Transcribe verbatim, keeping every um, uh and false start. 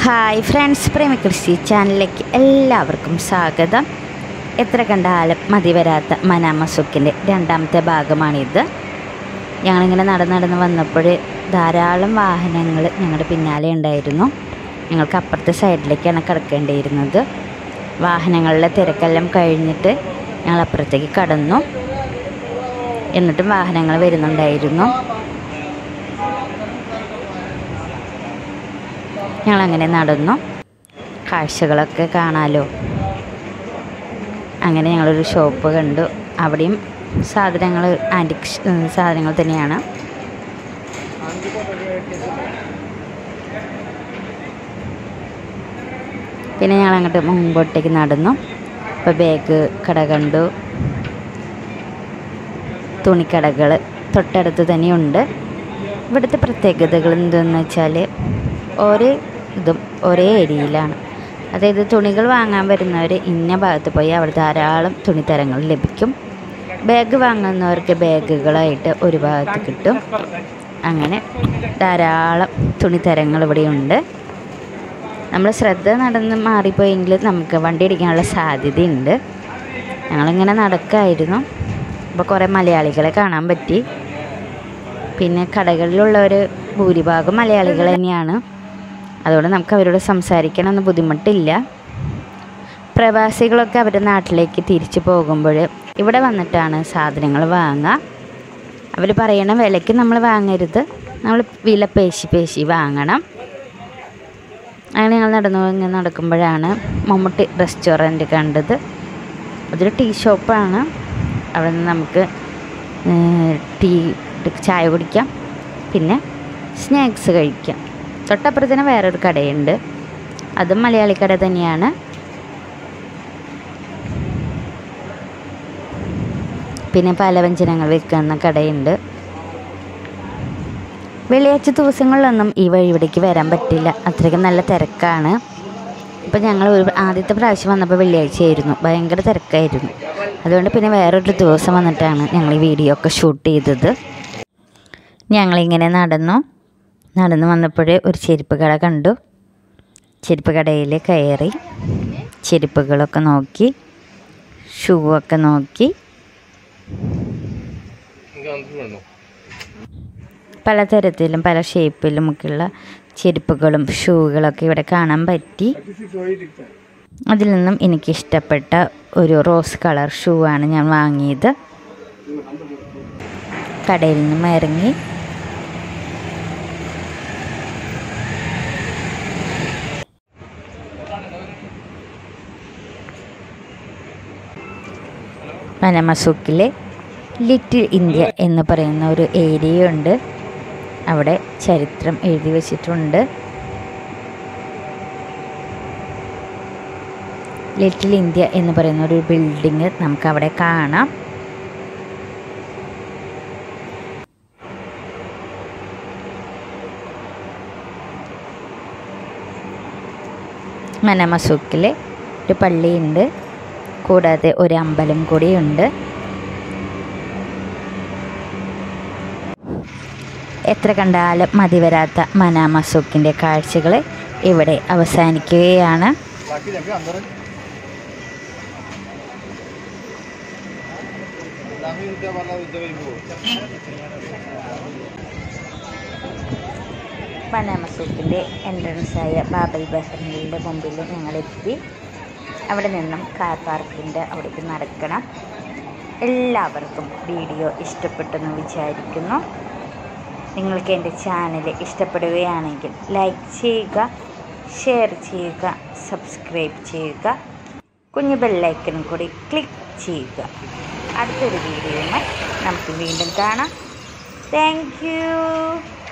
Hi friends, പ്രേമകൃഷി ചാനലിലേക്ക് എല്ലാവർക്കും സ്വാഗതം. എത്ര കണ്ടാലും മതി വരാത്ത മനാമസുക്കിൻ്റെ രണ്ടാമത്തെ ഭാഗമാണിത്. ഞങ്ങളിങ്ങനെ നടന്ന് നടന്ന് വന്നപ്പോൾ ധാരാളം വാഹനങ്ങൾ ഞങ്ങളുടെ പിന്നാലെ ഉണ്ടായിരുന്നു. ഞങ്ങൾക്ക് അപ്പുറത്തെ സൈഡിലേക്കാണ് കിടക്കേണ്ടിയിരുന്നത്. വാഹനങ്ങളിലെ തിരക്കെല്ലാം കഴിഞ്ഞിട്ട് ഞങ്ങൾ അപ്പുറത്തേക്ക് കടന്നു. എന്നിട്ടും വാഹനങ്ങൾ വരുന്നുണ്ടായിരുന്നു. ഞങ്ങളങ്ങനെ നടന്നു. കാഴ്ചകളൊക്കെ കാണാമല്ലോ. അങ്ങനെ ഞങ്ങളൊരു ഷോപ്പ് കണ്ടു. അവിടെയും സാധനങ്ങൾ ആൻറ്റിക് സാധനങ്ങൾ തന്നെയാണ്. പിന്നെ ഞങ്ങളങ്ങോട്ട് മുമ്പോട്ടേക്ക് നടന്നു. ഇപ്പോൾ ബാഗ് കട കണ്ടു. തുണിക്കടകൾ തൊട്ടടുത്ത് തന്നെയുണ്ട്. ഇവിടുത്തെ പ്രത്യേകതകൾ എന്തെന്ന് വെച്ചാൽ ഓരോ ഇതും ഒരേ ഏരിയയിലാണ്. അതായത് തുണികൾ വാങ്ങാൻ വരുന്നവർ ഇന്ന ഭാഗത്ത് പോയി അവിടെ ധാരാളം തുണിത്തരങ്ങൾ ലഭിക്കും. ബാഗ് വാങ്ങുന്നവർക്ക് ബാഗുകളായിട്ട് ഒരു ഭാഗത്ത് കിട്ടും. അങ്ങനെ ധാരാളം തുണിത്തരങ്ങൾ ഇവിടെയുണ്ട്. നമ്മൾ ശ്രദ്ധ നടന്ന് മാറിപ്പോയെങ്കിൽ നമുക്ക് വണ്ടി ഇടിക്കാനുള്ള സാധ്യതയുണ്ട്. ഞങ്ങളിങ്ങനെ നടക്കായിരുന്നു. അപ്പോൾ കുറേ മലയാളികളെ കാണാൻ പറ്റി. പിന്നെ കടകളിലുള്ളവർ ഭൂരിഭാഗം മലയാളികൾ തന്നെയാണ്. അതുകൊണ്ട് നമുക്ക് അവരോട് സംസാരിക്കാനൊന്നും ബുദ്ധിമുട്ടില്ല. പ്രവാസികളൊക്കെ അവരുടെ നാട്ടിലേക്ക് തിരിച്ചു പോകുമ്പോൾ ഇവിടെ വന്നിട്ടാണ് സാധനങ്ങൾ വാങ്ങുക. അവർ പറയണ വിലയ്ക്ക് നമ്മൾ വാങ്ങരുത്, നമ്മൾ വില പേശി പേശി വാങ്ങണം. അങ്ങനെ ഞങ്ങൾ നടന്നു ഇങ്ങനെ നടക്കുമ്പോഴാണ് മമ്മൂട്ടി റെസ്റ്റോറൻറ്റ് കണ്ടത്. അതൊരു ടീ ഷോപ്പാണ്. അവിടെ നിന്ന് നമുക്ക് ടീ ചായ കുടിക്കാം, പിന്നെ സ്നാക്സ് കഴിക്കാം. തൊട്ടപ്പുറത്തിന് വേറൊരു കടയുണ്ട്. അതും മലയാളി കട തന്നെയാണ്. പിന്നെ പലവ്യഞ്ജനങ്ങൾ വിൽക്കുന്ന കടയുണ്ട്. വെള്ളിയാഴ്ച ദിവസങ്ങളിലൊന്നും ഈ വഴി ഇവിടേക്ക് വരാൻ പറ്റില്ല, അത്രയ്ക്കും നല്ല തിരക്കാണ്. ഇപ്പം ഞങ്ങൾ ഒരു ആദ്യത്തെ പ്രാവശ്യം വന്നപ്പോൾ വെള്ളിയാഴ്ചയായിരുന്നു, ഭയങ്കര തിരക്കായിരുന്നു. അതുകൊണ്ട് പിന്നെ വേറൊരു ദിവസം വന്നിട്ടാണ് ഞങ്ങൾ ഈ വീഡിയോ ഒക്കെ ഷൂട്ട് ചെയ്തത്. ഞങ്ങളിങ്ങനെ നടന്നു നടന്നു വന്നപ്പോൾ ഒരു ചെരുപ്പ് കട കണ്ടു. ചെരുപ്പ് കടയിൽ കയറി ചെരുപ്പുകളൊക്കെ നോക്കി, ഷൂ ഒക്കെ നോക്കി. പലതരത്തിലും പല ഷേപ്പിലും ഒക്കെയുള്ള ചെരുപ്പുകളും ഷൂകളൊക്കെ ഇവിടെ കാണാൻ പറ്റി. അതിൽ നിന്നും എനിക്കിഷ്ടപ്പെട്ട ഒരു റോസ് കളർ ഷൂ ആണ് ഞാൻ വാങ്ങിയത്. കടയിൽ നിന്നും ഇറങ്ങി മനാമസുക്കിലെ ലിറ്റിൽ ഇന്ത്യ എന്ന് പറയുന്ന ഒരു ഏരിയ ഉണ്ട്. അവിടെ ചരിത്രം എഴുതി വച്ചിട്ടുണ്ട്. ലിറ്റിൽ ഇന്ത്യ എന്ന് പറയുന്ന ഒരു ബിൽഡിങ് നമുക്കവിടെ കാണാം. മനാമസുക്കിലെ ഒരു പള്ളിയുണ്ട്, കൂടാതെ ഒരു അമ്പലം കൂടിയുണ്ട്. എത്ര കണ്ടാലും മതി വരാത്ത മനാമസുക്കിൻ്റെ കാഴ്ചകൾ ഇവിടെ അവസാനിക്കുകയാണ്. മനാമസുക്കിൻ്റെ എൻട്രൻസായ ബാബൽ ബഹറിൻ്റെ മുമ്പിൽ ഞങ്ങളെത്തി. അവിടെ നിന്നും കാർ പാർക്കിൻ്റെ അവിടേക്ക് നടക്കണം. എല്ലാവർക്കും വീഡിയോ ഇഷ്ടപ്പെട്ടെന്ന് വിചാരിക്കുന്നു. നിങ്ങൾക്ക് എൻ്റെ ചാനൽ ഇഷ്ടപ്പെടുകയാണെങ്കിൽ ലൈക്ക് ചെയ്യുക, ഷെയർ ചെയ്യുക, സബ്സ്ക്രൈബ് ചെയ്യുക, കുഞ്ഞു ബെല്ലൈക്കൺ കൂടി ക്ലിക്ക് ചെയ്യുക. അടുത്തൊരു വീഡിയോയുമായി നമുക്ക് വീണ്ടും കാണാം. Thank U.